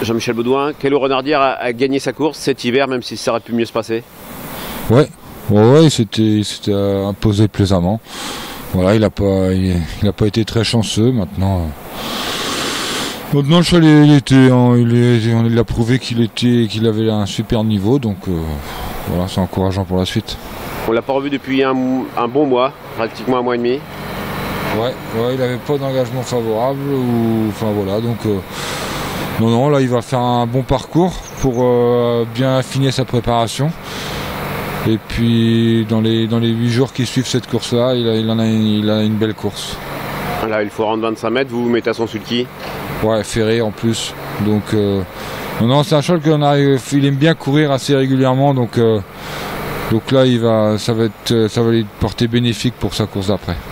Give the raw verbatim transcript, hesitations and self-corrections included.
Jean-Michel Baudouin, Kailo Renardière a, a gagné sa course cet hiver, même si ça aurait pu mieux se passer. Ouais, ouais, ouais, il s'était imposé plaisamment. Voilà, il n'a pas, il, il a pas été très chanceux. Maintenant, euh, maintenant le cheval, il était, en, il, est, il a prouvé qu'il était, qu'il avait un super niveau, donc euh, voilà, c'est encourageant pour la suite. On l'a pas revu depuis un, un bon mois, pratiquement un mois et demi. Ouais, ouais, il n'avait pas d'engagement favorable, ou, enfin voilà, donc. Euh, Non, non, là il va faire un bon parcours pour euh, bien affiner sa préparation. Et puis dans les, dans les huit jours qui suivent cette course-là, il, il, en a une, il a une belle course. Là, il faut rendre vingt-cinq mètres, vous vous mettez à son sulky. Ouais, ferré en plus. Donc, euh, non, non, c'est un cheval qu'on arrive, il aime bien courir assez régulièrement. Donc, euh, donc là, il va, ça, va être, ça va lui porter bénéfique pour sa course d'après.